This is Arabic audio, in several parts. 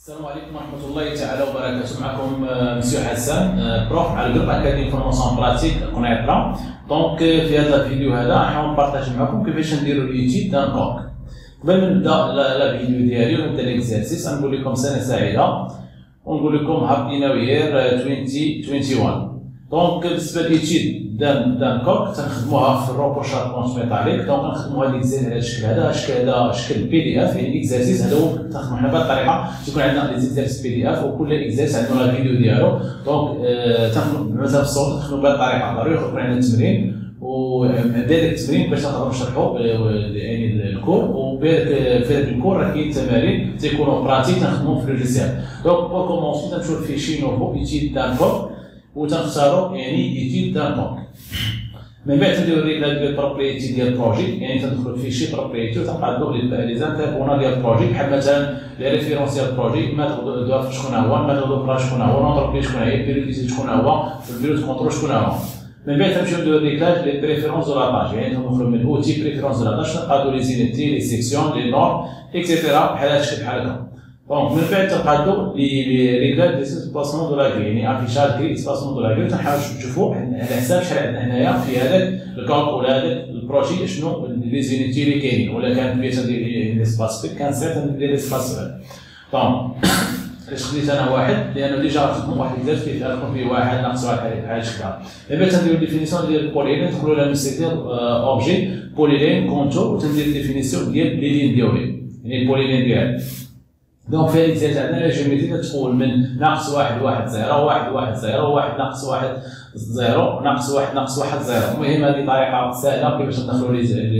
السلام عليكم ورحمة الله تعالى وبركاته. معكم مسيو حسن بروف على جروب اكاديمي فورماسيون براتيك قنيطرة. دونك في هذا الفيديو هذا راح نبارطاج معكم كيفاش نديرو ليتيد دان كوك. قبل ما نبدا لا فيديو ديالي ونبدا ليكزارسيس نقول لكم سنة سعيدة ونقول لكم هابي نيو يير 2021. دونك بالنسبة ليتيد دان كوك تنخدموها في الروبوشات بونش ميتاليك. دونك نخدموها ليكزارسيس على الشكل هذا، شكل بي دي اف. يعني اكزارسيس هذا هو تنخدمو حنا بهذه الطريقه، تيكون عندنا لي زيكزارسيس بي دي اف وكل اكزارسيس عندنا لا فيديو ديالو. دونك تنخدمو مثلا في الصوت تنخدمو بهذه الطريقه، ضروري يكون عندنا التمرين وبهذاك التمرين باش نقدروا نشرحوا يعني الكور، وبهذاك في هذاك الكور راه كاين تمارين تيكونوا براتيك تنخدموهم في اللوجيسيال. دونك بور كومونسي تنمشيو لفيشي نوفو ايتيد دان كوك وتنختاروا يعني ايتيد دان كوك. من بعد تنديرو ريغلاج ديال البروبريتي ديال البروجي، يعني تندخلو في شي بروبريتي وتنقادو لي زانتربونا ديال البروجي، بحال مثلا لي ريفيرونس ديال البروجي، الميثود دو شكون هو، الميثود دو شكون هو، لونتربريز شكون هي، البيريوديتي شكون هو، البيريود كونترول شكون هو. من بعد تنمشيو نديرو ريغلاج لي بريفيرونس دو لاطاج، يعني تندخلو من اوتي بريفيرونس دو لاطاج تنقادو لي زينيتي لي سيكسيون لي نورم اكسيتيرا بحال هادشي بحال هكا. دونك من بعد تنقادو لي ريغلاج ديال سباسمون دو لا كري، يعني افيشاج كري سباسمون دو لا كري. تنحاولو نشوفو على حساب شحال عندنا هنايا في هذاك الكالك ولا هذاك البروجي شنو لي زينيتي اللي كاينين، ولا كانت بغيت ندير لي سباس فيك كان صعيب ندير لي سباس. دونك علاش خديت انا واحد؟ لانه ديجا خدمو واحد الدرس كيف غتكون فيه واحد ناقص واحد بحال هكا. دابا تنديرو ديفينيسيون ديال البوليلين، ندخلو لها من سيتير اوبجي بوليلين كونتور وتندير ديفينيسيون ديال لي لين ديالي، يعني البوليلين ديالي. دونك في هذه الجهه عندنا لا جيومتري تتحول من ناقص واحد واحد زيرو، واحد واحد زيرو، واحد ناقص واحد زيرو، ناقص واحد ناقص واحد زيرو. المهم هذه طريقه سهله كيفاش ندخلو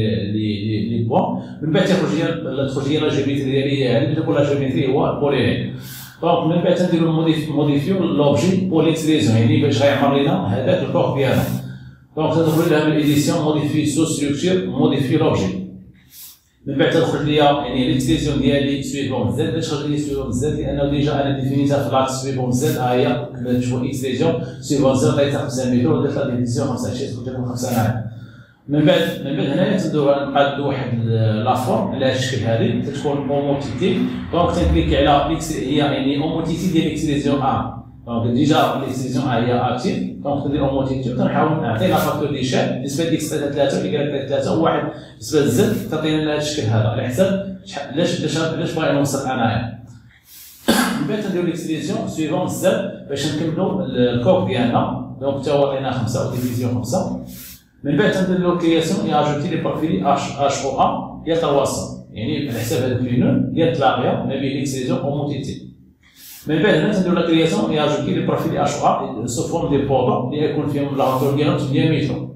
لي بوان. من بعد تخرج هي لا جيومتري ديالي، هذه تكون لا جيومتري هو البوليلين. دونك من بعد تنديرو موديفيو لوبجي بور ليكسليزيون، يعني باش غيعمر لنا هذاك الكور ديالنا. دونك تدخلوا لها من ايديسيون موديفي سو ستركتور موديفي لوبجي. من بعد تدخل ليا يعني ليكسليزيون ديالي سويفون زد. علاش خرج لي سويفون زد؟ لانه ديجا انا ديفينيتها في لاكس سويفون زد. ها هي كما تشوفوا اكسليزيون سويفون زد عطيتها 5 متر ودرت لها ديفينيسيون 25 تكون 5 نعم. من بعد هنايا نقادو واحد لا فورم على الشكل هذه تتكون اوموتيتي. دونك تنكليكي على هي يعني اوموتيتي ديال ليكسليزيون ا. دونك ديجا ليكسليزيون ا هي اكتيف. دونك ندير اوموتيتي وتنحاول نعطي لا فاكتور دي شاب بالنسبه لاكس 3 وإيكغيك 3 وواحد بالنسبه للزد تعطينا هذا الشكل هذا على حساب علاش باغي نوصل انايا. من بعد تنديرو ليكسليزيون سويفون زد باش نكملو الكوك ديالنا. دونك تا هو عطينا 5 وديفيزيون 5. من بعد تندير له كرياسيون اجوتي لي بروفيلي اش او ا ديال تواصل، يعني على حساب هذوك لي نون ديال التلاقيه ما بين ليكسليزيون اوموتيتي. من بعد هنا تندير لا كرياسيون اجوتي لي بروفيلي اش او ا سو فورم دي بوطو اللي يكون فيهم لا هوتور ديالهم 8 متر.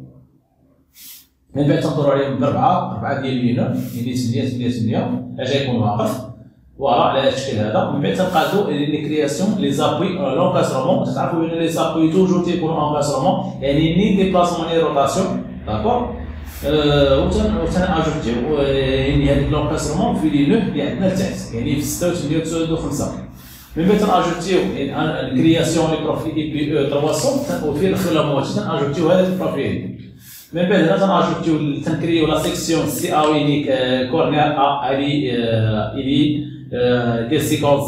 من بعد تنظروا عليهم بربعه ديال لي نون، يعني 8 اجا يكون واقف فوالا على هذا الشكل هذا. من بعد تنقادو لي كرياسيون لي زابوي لونكاسرومون. تتعرفوا بان لي زابوي توجور تيكونوا انكاسرومون، يعني ني ديبلاسمون ني روتاسيون. داكور وتناجوتيو يعني هذيك لونكاسرومون في لي نوف اللي عندنا لتحت، يعني في 86 و 5. من بعد تناجوتيو الكرياسيون لي بروفيل بي او 300 وفي الاخر لا موتي تناجوتيو هذا البروفيل. من بعد هنا تناجوتيو تنكريو لا سيكسيون سي ا وينيك كورنير ا الي ديال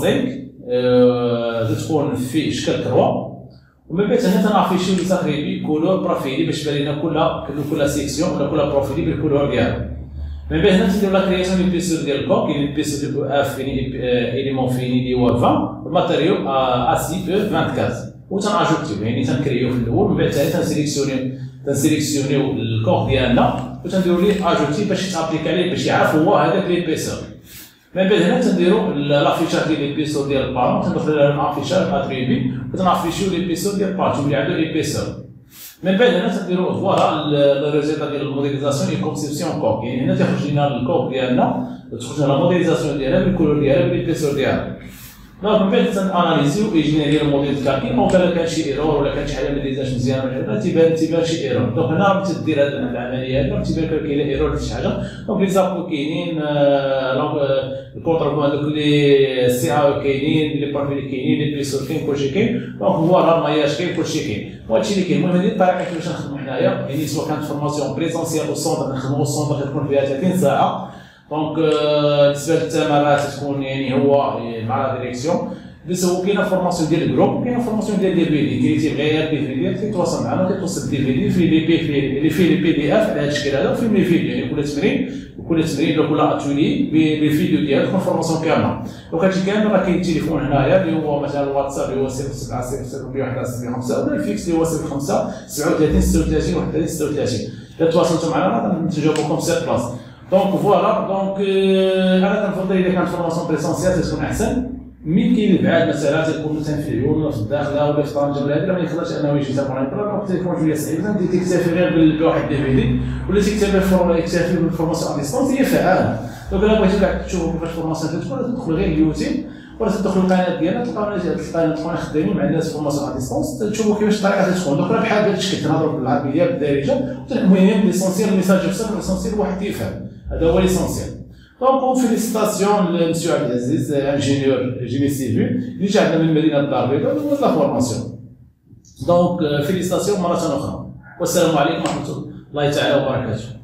55 تكون في شكل كروا. ومن بعد هنا تنافيشيو لي تقريبي كولور بروفيلي باش تبان لنا كل سيكسيون ولا كل بروفيلي بالكولور ديالو. من بعد هنا تنديرو لا كرياسيون ديال بيسور ديال الكوك، يعني البيسور ديال اف يعني اليمون فيني اللي هو 20 والماتيريو اسي او 24 وتناجوتيو يعني تنكريو في الاول. من بعد تنسيليكسيونيو الكوك ديالنا وتنديرو ليه اجوتي باش يتابليك عليه باش يعرف هو هذاك ليبيسور. من بعد هنا تنديرو لافيشاج ديال ليبيسور ديال البالون، تندخلو لها لافيشاج اتريبي وتنافيشيو ليبيسور ديال البالون تولي عنده ليبيسور. من بعد هنا تنديرو فوالا لو ريزلتا ديال الموديليزاسيون اي كونسيبسيون كوك، يعني هنا تيخرج لنا الكوك ديالنا وتخرج لنا الموديليزاسيون ديالها بالكولور ديالها بالليبيسور ديالها. دونك من بعد تناناليزيو يجينا الموديل كاكين، او كان شي ايرور ولا كان شي حاجه ما دايزاش مزيان ولا حاجه تيبان شي ايرور. دونك هنا راه تدير هذه العمليه هذه تيبان لك كاينه ايرور في شي حاجه. دونك لي زابو كاينين، الكونتر بوان دوك لي سي ا كاينين، لي بروفيل كاينين، لي بيسور كاين كلشي كاين. دونك هو راه الماياج كاين كلشي كاين وهادشي اللي كاين. المهم هذه الطريقه كيفاش نخدموا حنايا، يعني سواء كانت فورماسيون بريزونسيال او سونتر نخدموا السونتر تكون فيها 30 ساعه دونك بالنسبه للثمرات تكون يعني هو مع لا ديريكسيون. بس هو كاينه فورماسيون ديال الجروب وكاينه فورماسيون ديال دي في دي، كي تيبغي غير دي في دي تيتواصل معنا وتيتوصل دي في دي في لي بي في اللي فيه لي بي دي اف على هذا الشكل هذا، وفيه لي فيديو يعني كل تمرين ولا كل اتولي بالفيديو ديالو تكون فورماسيون كامله. دونك هادشي كامل راه كاين التليفون هنايا اللي هو مثلا الواتساب اللي هو 0700 ولا الفيكس اللي هو 05 37 36 31 36. الا تواصلتوا معنا راه نتجاوبكم سير بلاص. دونك فوالا دونك انا كنفضل اذا كانت فورماسيون بريسونسيال تكون احسن. مين كاين البعاد مثلا تكون مثلا في العيون ولا في الداخله ولا في طنجه ولا هذا ما يخليش انه يجي يتابع البرا، دونك تيكون شويه صعيب. انت تكتفي غير بواحد دي في دي ولا تكتفي بالفورماسيون ا ديستونس هي فعاله. دونك الا بغيتي كاع تشوفوا كيفاش فورماسيون تدخل، تدخل غير اليوتيوب ولا تدخل القناه ديالنا تلقاونا خدامين مع الناس فورماسيون ا ديستونس، تشوفوا كيفاش الطريقه تدخل. دونك راه بحال هذا الشكل تنهضروا بالعربيه بالدارجه، المهم ليسونسيال الميساج يوصل، ليسونسيال الواحد يفهم، هذا هو ليسونسيال. دونك فيليسيتاسيون لمسيو عبد العزيز انجينيور جيني سيفيل اللي جا عندنا من مدينه الدار البيضاء ودوز لا فورماسيون. دونك فيليسيتاسيون مره اخرى، والسلام عليكم ورحمه الله تعالى وبركاته.